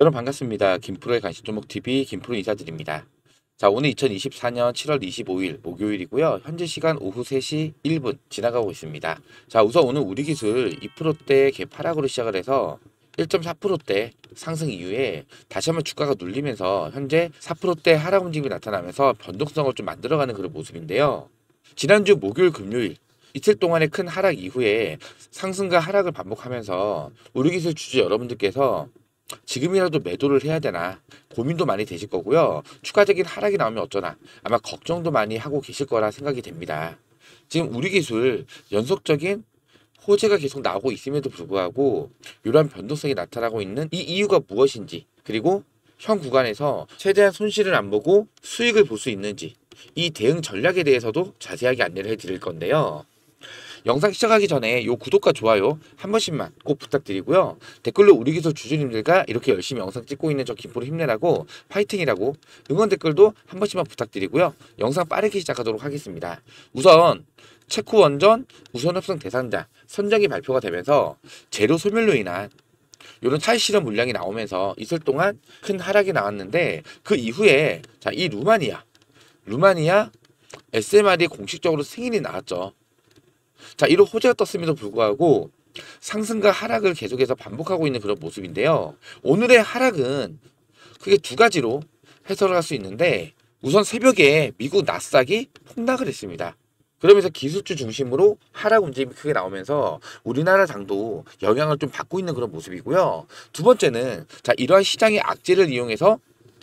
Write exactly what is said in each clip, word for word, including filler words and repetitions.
여러분 반갑습니다. 김프로의 간식조목티비 김프로 인사드립니다. 자, 오늘 이천이십사 년 칠월 이십오일 목요일이고요. 현재 시간 오후 세 시 일 분 지나가고 있습니다. 자, 우선 오늘 우리기술 이 퍼센트대 갭 하락으로 시작을 해서 일 점 사 퍼센트대 상승 이후에 다시 한번 주가가 눌리면서 현재 사 퍼센트대 하락 움직임이 나타나면서 변동성을 좀 만들어가는 그런 모습인데요. 지난주 목요일 금요일 이틀 동안의 큰 하락 이후에 상승과 하락을 반복하면서 우리기술 주주 여러분들께서 지금이라도 매도를 해야 되나 고민도 많이 되실 거고요. 추가적인 하락이 나오면 어쩌나 아마 걱정도 많이 하고 계실 거라 생각이 됩니다. 지금 우리 기술 연속적인 호재가 계속 나오고 있음에도 불구하고 이러한 변동성이 나타나고 있는 이 이유가 무엇인지, 그리고 현 구간에서 최대한 손실을 안 보고 수익을 볼 수 있는지, 이 대응 전략에 대해서도 자세하게 안내를 해드릴 건데요. 영상 시작하기 전에 요 구독과 좋아요 한 번씩만 꼭 부탁드리고요. 댓글로 우리 기술 주주님들과 이렇게 열심히 영상 찍고 있는 저 김프로 힘내라고 파이팅이라고 응원 댓글도 한 번씩만 부탁드리고요. 영상 빠르게 시작하도록 하겠습니다. 우선 체코 원전 우선협상 대상자 선정이 발표가 되면서 재료 소멸로 인한 이런 차이 실험 물량이 나오면서 이틀 동안 큰 하락이 나왔는데, 그 이후에 자, 이 루마니아 루마니아 에스엠알이 공식적으로 승인이 나왔죠. 자, 이런 호재가 떴음에도 불구하고 상승과 하락을 계속해서 반복하고 있는 그런 모습인데요. 오늘의 하락은 크게 두 가지로 해석을 할 수 있는데, 우선 새벽에 미국 나스닥이 폭락을 했습니다. 그러면서 기술주 중심으로 하락 움직임이 크게 나오면서 우리나라 장도 영향을 좀 받고 있는 그런 모습이고요. 두 번째는 자, 이러한 시장의 악재를 이용해서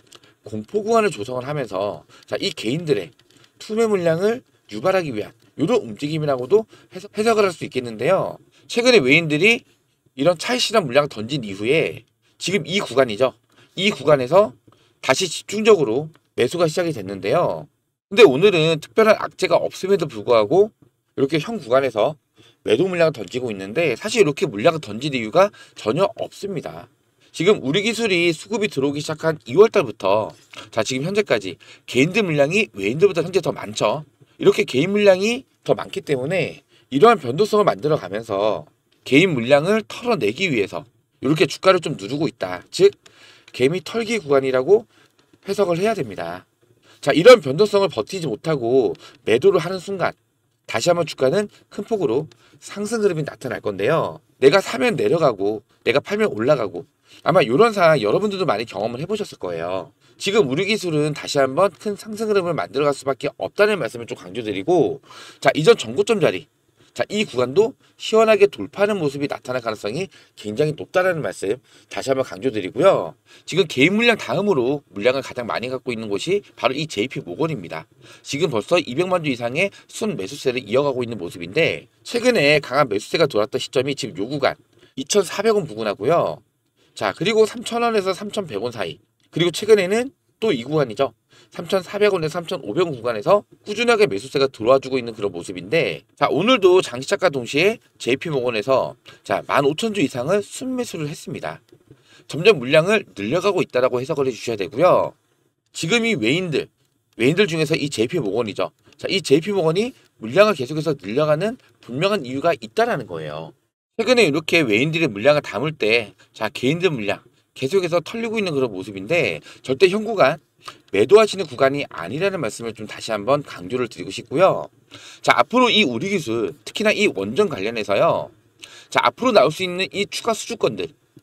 공포 구간을 조성을 하면서 자, 이 개인들의 투매 물량을 유발하기 위한 이런 움직임이라고도 해석, 해석을 할 수 있겠는데요. 최근에 외인들이 이런 차익 실현 물량을 던진 이후에 지금 이 구간이죠. 이 구간에서 다시 집중적으로 매수가 시작이 됐는데요. 근데 오늘은 특별한 악재가 없음에도 불구하고 이렇게 현 구간에서 매도 물량을 던지고 있는데, 사실 이렇게 물량을 던진 이유가 전혀 없습니다. 지금 우리 기술이 수급이 들어오기 시작한 이월 달부터 자, 지금 현재까지 개인들 물량이 외인들보다 현재 더 많죠. 이렇게 개인 물량이 더 많기 때문에 이러한 변동성을 만들어 가면서 개인 물량을 털어내기 위해서 이렇게 주가를 좀 누르고 있다. 즉 개미 털기 구간이라고 해석을 해야 됩니다. 자, 이런 변동성을 버티지 못하고 매도를 하는 순간 다시 한번 주가는 큰 폭으로 상승 흐름이 나타날 건데요. 내가 사면 내려가고 내가 팔면 올라가고, 아마 이런 상황 여러분들도 많이 경험을 해보셨을 거예요. 지금 우리 기술은 다시 한번 큰 상승 흐름을 만들어갈 수밖에 없다는 말씀을 좀 강조드리고, 자, 이전 전고점 자리, 자, 이 구간도 시원하게 돌파하는 모습이 나타날 가능성이 굉장히 높다라는 말씀 다시 한번 강조드리고요. 지금 개인 물량 다음으로 물량을 가장 많이 갖고 있는 곳이 바로 이 제이피 모건입니다. 지금 벌써 이백만 주 이상의 순 매수세를 이어가고 있는 모습인데, 최근에 강한 매수세가 들어왔던 시점이 지금 요 구간 이천사백 원 부근하고요. 자, 그리고 삼천 원에서 삼천백 원 사이, 그리고 최근에는 또 이 구간이죠. 삼천사백 원에서 삼천오백 원 구간에서 꾸준하게 매수세가 들어와주고 있는 그런 모습인데, 자, 오늘도 장 시작과 동시에 제이피모건에서 자, 만 오천 주 이상을 순매수를 했습니다. 점점 물량을 늘려가고 있다라고 해석을 해주셔야 되고요. 지금 이 외인들 외인들 중에서 이 제이피모건이죠. 자, 이 제이피모건이 물량을 계속해서 늘려가는 분명한 이유가 있다라는 거예요. 최근에 이렇게 외인들의 물량을 담을 때 자, 개인들 물량 계속해서 털리고 있는 그런 모습인데, 절대 현 구간 매도하시는 구간이 아니라는 말씀을 좀 다시 한번 강조를 드리고 싶고요. 자, 앞으로 이 우리 기술, 특히나 이 원전 관련해서요. 자, 앞으로 나올 수 있는 이 추가 수주권들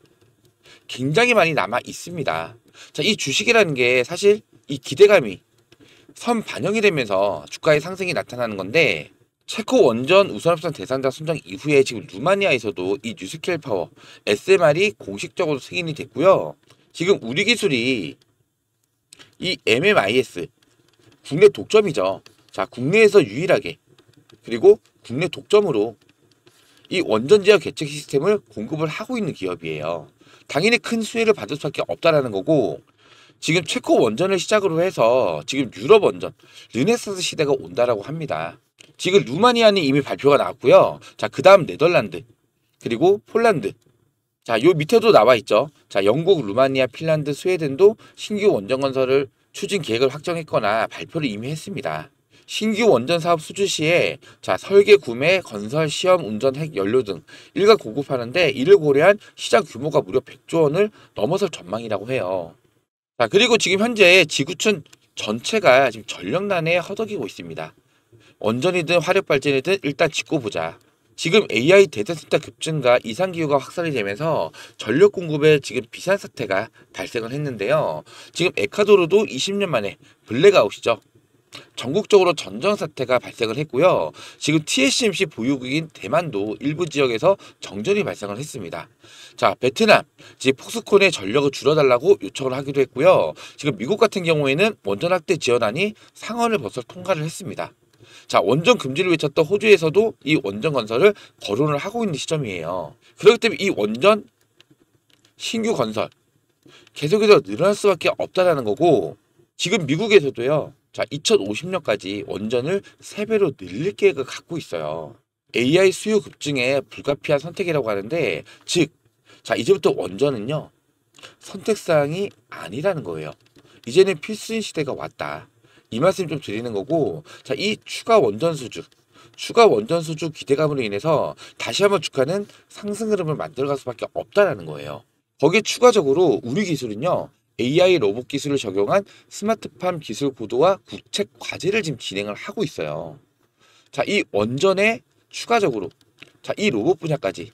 굉장히 많이 남아 있습니다. 자, 이 주식이라는 게 사실 이 기대감이 선 반영이 되면서 주가의 상승이 나타나는 건데, 체코 원전 우선협상 대상자 선정 이후에 지금 루마니아에서도 이 뉴스케일 파워 에스엠알이 공식적으로 승인이 됐고요. 지금 우리 기술이 이 엠엠아이에스 국내 독점이죠. 자, 국내에서 유일하게 그리고 국내 독점으로 이 원전 지역 계측 시스템을 공급을 하고 있는 기업이에요. 당연히 큰 수혜를 받을 수밖에 없다라는 거고, 지금 체코 원전을 시작으로 해서 지금 유럽 원전 르네상스 시대가 온다라고 합니다. 지금 루마니아는 이미 발표가 나왔고요. 자, 그 다음 네덜란드, 그리고 폴란드. 자, 요 밑에도 나와 있죠. 자, 영국, 루마니아, 핀란드, 스웨덴도 신규 원전 건설을 추진 계획을 확정했거나 발표를 이미 했습니다. 신규 원전 사업 수주 시에 자 설계, 구매, 건설, 시험, 운전, 핵, 연료 등 일괄 공급하는데 이를 고려한 시장 규모가 무려 백조 원을 넘어설 전망이라고 해요. 자 그리고 지금 현재 지구촌 전체가 지금 전력난에 허덕이고 있습니다. 원전이든 화력발전이든 일단 짚고 보자. 지금 에이아이 데이터센터 급증과 이상기후가 확산이 되면서 전력 공급에 지금 비상사태가 발생을 했는데요. 지금 에콰도르도 이십 년 만에 블랙아웃이죠. 전국적으로 전정사태가 발생을 했고요. 지금 티에스엠씨 보유국인 대만도 일부 지역에서 정전이 발생을 했습니다. 자, 베트남, 지금 폭스콘의 전력을 줄여달라고 요청을 하기도 했고요. 지금 미국 같은 경우에는 원전 확대 지원안이 상원을 벌써 통과를 했습니다. 자, 원전 금지를 외쳤던 호주에서도 이 원전 건설을 거론을 하고 있는 시점이에요. 그렇기 때문에 이 원전 신규 건설 계속해서 늘어날 수밖에 없다라는 거고, 지금 미국에서도요. 자, 이천오십 년까지 원전을 세 배로 늘릴 계획을 갖고 있어요. 에이아이 수요 급증에 불가피한 선택이라고 하는데, 즉, 자, 이제부터 원전은요, 선택사항이 아니라는 거예요. 이제는 필수인 시대가 왔다. 이 말씀 좀 드리는 거고, 자, 이 추가 원전 수주, 추가 원전 수주 기대감으로 인해서 다시 한번 주가는 상승 흐름을 만들어갈 수밖에 없다라는 거예요. 거기에 추가적으로 우리 기술은요, 에이아이 로봇 기술을 적용한 스마트팜 기술 보도와 국책 과제를 지금 진행을 하고 있어요. 자, 이 원전에 추가적으로, 자, 이 로봇 분야까지,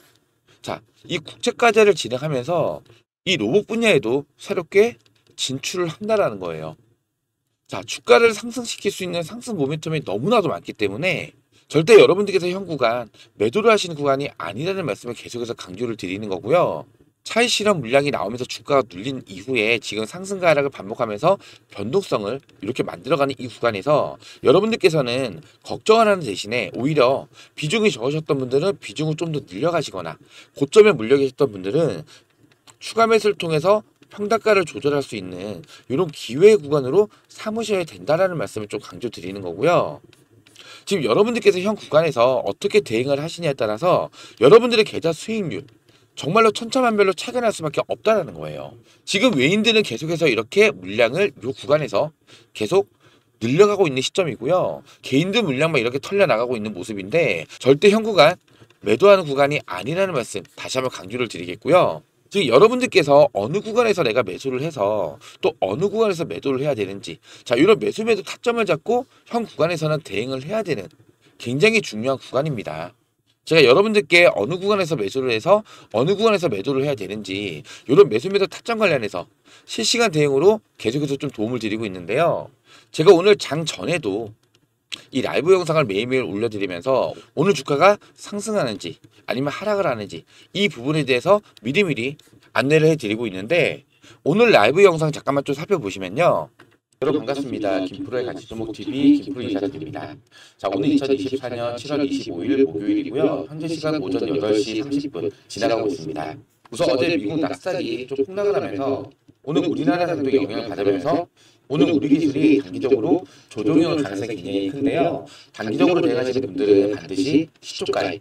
자, 이 국책 과제를 진행하면서 이 로봇 분야에도 새롭게 진출을 한다라는 거예요. 자, 주가를 상승시킬 수 있는 상승 모멘텀이 너무나도 많기 때문에 절대 여러분들께서 현 구간 매도를 하시는 구간이 아니라는 말씀을 계속해서 강조를 드리는 거고요. 차익 실현 물량이 나오면서 주가가 눌린 이후에 지금 상승과 하락을 반복하면서 변동성을 이렇게 만들어가는 이 구간에서 여러분들께서는 걱정을 하는 대신에 오히려 비중이 적으셨던 분들은 비중을 좀 더 늘려가시거나 고점에 물려 계셨던 분들은 추가 매수를 통해서 평단가를 조절할 수 있는 이런 기회 구간으로 삼으셔야 된다라는 말씀을 좀 강조드리는 거고요. 지금 여러분들께서 현 구간에서 어떻게 대응을 하시냐에 따라서 여러분들의 계좌 수익률 정말로 천차만별로 차이가 날 수밖에 없다라는 거예요. 지금 외인들은 계속해서 이렇게 물량을 이 구간에서 계속 늘려가고 있는 시점이고요. 개인들 물량만 이렇게 털려나가고 있는 모습인데 절대 현 구간 매도하는 구간이 아니라는 말씀 다시 한번 강조를 드리겠고요. 지금 여러분들께서 어느 구간에서 내가 매수를 해서 또 어느 구간에서 매도를 해야 되는지, 자, 이런 매수 매도 타점을 잡고 현 구간에서는 대응을 해야 되는 굉장히 중요한 구간입니다. 제가 여러분들께 어느 구간에서 매수를 해서 어느 구간에서 매도를 해야 되는지 이런 매수 매도 타점 관련해서 실시간 대응으로 계속해서 좀 도움을 드리고 있는데요. 제가 오늘 장 전에도 이 라이브 영상을 매일매일 올려드리면서 오늘 주가가 상승하는지 아니면 하락을 하는지 이 부분에 대해서 미리미리 안내를 해드리고 있는데, 오늘 라이브 영상 잠깐만 좀 살펴보시면요. 여러분 반갑습니다. 김프로의 가치주목티비 김프로 인사드립니다. 자, 오늘 이천이십사 년 칠월 이십오일 목요일이고요. 현재 시간 오전 여덟 시 삼십 분 지나가고 있습니다. 우선 어제 미국 낙스닥이 좀 폭락을 하면서 오늘 우리나라에도 영향을 받으면서 오늘 우리 기술이 단기적으로 조정이 올 가능성이 굉장히 큰데요. 단기적으로 대응하시는 분들은 반드시 시초가에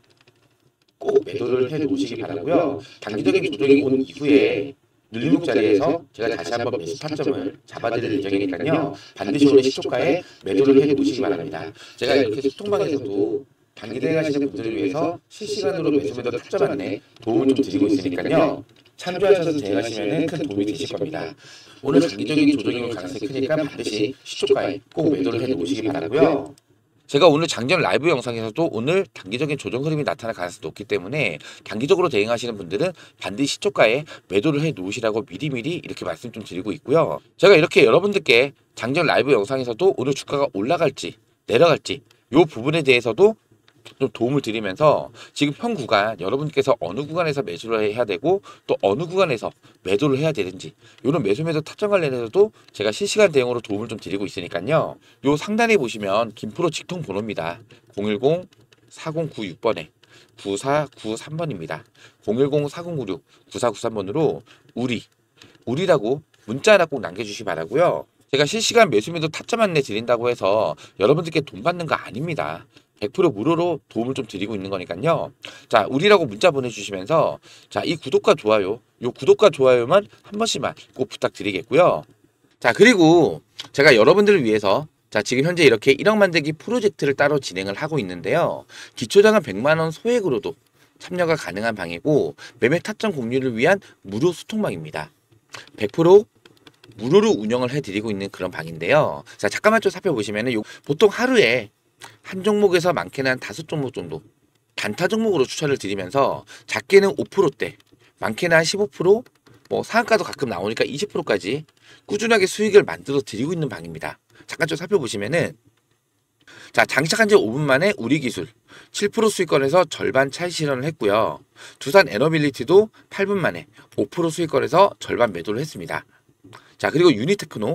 꼭 매도를 해 놓으시기 바라고요. 단기적인 조정이 온 이후에 눌림목 자리에서 제가 다시 한번 매수 타점을 잡아드릴 예정이니까요. 반드시 오늘 시초가에 매도를 해 놓으시기 바랍니다. 제가 이렇게 소통방에서도 단기 대응하시는 분들을 위해서 실시간으로 매수 매도 타점 안내 도움을 좀 드리고 있으니까요. 참조하셔서 대응하시면 큰 도움이 되실 겁니다. 오늘 단기적인 조정이 올 가능성이 크니까 반드시 시초가에 꼭 매도를 해 놓으시기 바라고요. 제가 오늘 장전 라이브 영상에서도 오늘 단기적인 조정 흐름이 나타날 가능성이 높기 때문에 단기적으로 대응하시는 분들은 반드시 시초가에 매도를 해 놓으시라고 미리미리 이렇게 말씀 좀 드리고 있고요. 제가 이렇게 여러분들께 장전 라이브 영상에서도 오늘 주가가 올라갈지 내려갈지 이 부분에 대해서도 좀 도움을 드리면서 지금 현 구간 여러분께서 어느 구간에서 매수를 해야 되고 또 어느 구간에서 매도를 해야 되는지 이런 매수 매도 타점 관련해서도 제가 실시간 대응으로 도움을 좀 드리고 있으니까요. 요 상단에 보시면 김프로 직통 번호입니다. 공일공 사공구육 번에 구사구삼 번입니다. 공일공 사공구육 구사구삼 번으로 우리 우리라고 문자 하나 꼭 남겨주시기 바라고요. 제가 실시간 매수 매도 타점 안내 드린다고 해서 여러분들께 돈 받는 거 아닙니다. 백 퍼센트 무료로 도움을 좀 드리고 있는 거니까요. 자, 우리라고 문자 보내주시면서 자, 이 구독과 좋아요, 요 구독과 좋아요만 한 번씩만 꼭 부탁드리겠고요. 자, 그리고 제가 여러분들을 위해서 자, 지금 현재 이렇게 일억 만들기 프로젝트를 따로 진행을 하고 있는데요. 기초자금 백만 원 소액으로도 참여가 가능한 방이고 매매 타점 공유를 위한 무료 소통방입니다. 백 퍼센트 무료로 운영을 해드리고 있는 그런 방인데요. 자, 잠깐만 좀 살펴보시면은 요, 보통 하루에 한 종목에서 많게는 한 다섯 종목 정도 단타 종목으로 추천을 드리면서 작게는 오 퍼센트대, 많게는 한 십오 퍼센트, 뭐 상한가도 가끔 나오니까 이십 퍼센트까지 꾸준하게 수익을 만들어 드리고 있는 방입니다. 잠깐 좀 살펴보시면은 자, 장착한 지 오 분 만에 우리 기술 칠 퍼센트 수익권에서 절반 차익 실현을 했고요. 두산 에너빌리티도 팔 분 만에 오 퍼센트 수익권에서 절반 매도를 했습니다. 자, 그리고 유니테크노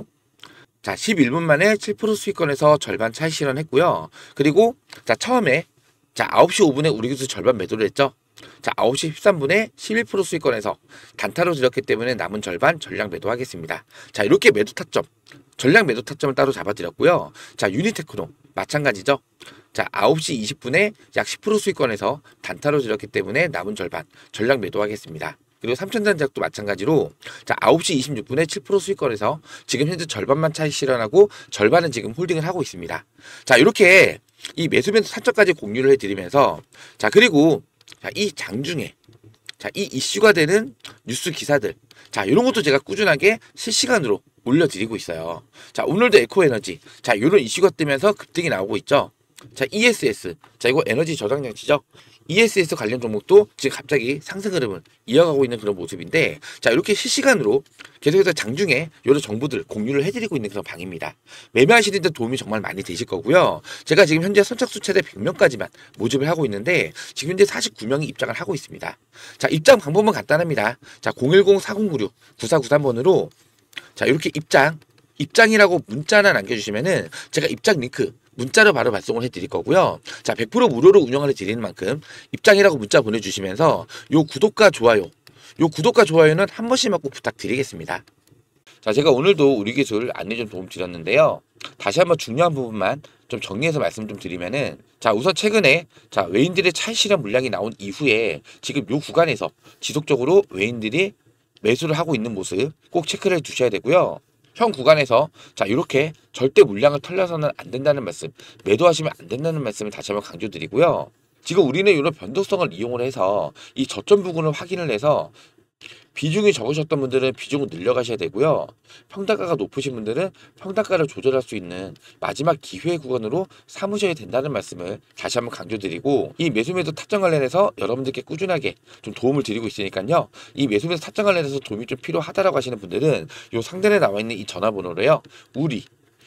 자, 십일 분 만에 칠 퍼센트 수익권에서 절반 차익 실현했고요. 그리고 자, 처음에 자, 아홉 시 오 분에 우리 기술 절반 매도를 했죠. 자, 아홉 시 십삼 분에 십일 퍼센트 수익권에서 단타로 들였기 때문에 남은 절반 전량 매도하겠습니다. 자, 이렇게 매도 타점, 전량 매도 타점을 따로 잡아드렸고요. 자, 유니테크노 마찬가지죠. 자, 아홉 시 이십 분에 약 십 퍼센트 수익권에서 단타로 들였기 때문에 남은 절반 전량 매도하겠습니다. 그리고 삼천전작도 마찬가지로 자, 아홉 시 이십육 분에 칠 퍼센트 수익권에서 지금 현재 절반만 차익 실현하고 절반은 지금 홀딩을 하고 있습니다. 자, 이렇게 이 매수매수 타점까지 공유를 해드리면서 자, 그리고 자, 이 장중에 자, 이 이슈가 되는 뉴스 기사들 자, 이런 것도 제가 꾸준하게 실시간으로 올려드리고 있어요. 자, 오늘도 에코에너지 자, 이런 이슈가 뜨면서 급등이 나오고 있죠. 자, 이에스에스 자, 이거 에너지 저장 장치죠. 이에스에스 관련 종목도 지금 갑자기 상승 흐름을 이어가고 있는 그런 모습인데 자, 이렇게 실시간으로 계속해서 장중에 여러 정보들 공유를 해드리고 있는 그런 방입니다. 매매하시는 데 도움이 정말 많이 되실 거고요. 제가 지금 현재 선착수 최대 백 명까지만 모집을 하고 있는데 지금 현재 사십구 명이 입장을 하고 있습니다. 자, 입장 방법은 간단합니다. 자, 공일공 사공구육 구사구삼 번으로 자, 이렇게 입장 입장이라고 문자 하나 남겨주시면은 제가 입장 링크 문자로 바로 발송을 해드릴 거고요. 자, 백 퍼센트 무료로 운영을 해드리는 만큼 입장이라고 문자 보내주시면서 요 구독과 좋아요, 요 구독과 좋아요는 한 번씩만 꼭 부탁드리겠습니다. 자, 제가 오늘도 우리 기술 안내 좀 도움 드렸는데요. 다시 한번 중요한 부분만 좀 정리해서 말씀 좀 드리면은 자, 우선 최근에 자, 외인들의 차익 실현 물량이 나온 이후에 지금 요 구간에서 지속적으로 외인들이 매수를 하고 있는 모습 꼭 체크를 해 두셔야 되고요. 현 구간에서 자, 이렇게 절대 물량을 털려서는 안 된다는 말씀, 매도하시면 안 된다는 말씀을 다시 한번 강조드리고요. 지금 우리는 이런 변동성을 이용을 해서 이 저점 부분을 확인을 해서 비중이 적으셨던 분들은 비중을 늘려가셔야 되고요. 평단가가 높으신 분들은 평단가를 조절할 수 있는 마지막 기회 구간으로 삼으셔야 된다는 말씀을 다시 한번 강조드리고 이 매수매도 타점 관련해서 여러분들께 꾸준하게 좀 도움을 드리고 있으니까요. 이 매수매도 타점 관련해서 도움이 좀 필요하다라고 하시는 분들은 이 상단에 나와 있는 이 전화번호로요. 우리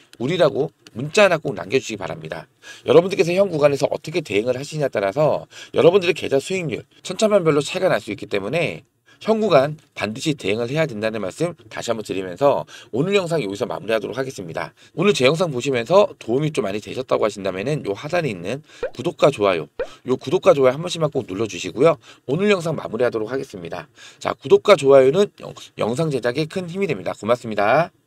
우리라고 문자 하나 꼭 남겨주시기 바랍니다. 여러분들께서 현 구간에서 어떻게 대응을 하시냐에 따라서 여러분들의 계좌 수익률 천차만별로 차이가 날 수 있기 때문에 현 구간 반드시 대응을 해야 된다는 말씀 다시 한번 드리면서 오늘 영상 여기서 마무리하도록 하겠습니다. 오늘 제 영상 보시면서 도움이 좀 많이 되셨다고 하신다면은 요 하단에 있는 구독과 좋아요, 요 구독과 좋아요 한 번씩만 꼭 눌러주시고요. 오늘 영상 마무리하도록 하겠습니다. 자, 구독과 좋아요는 영, 영상 제작에 큰 힘이 됩니다. 고맙습니다.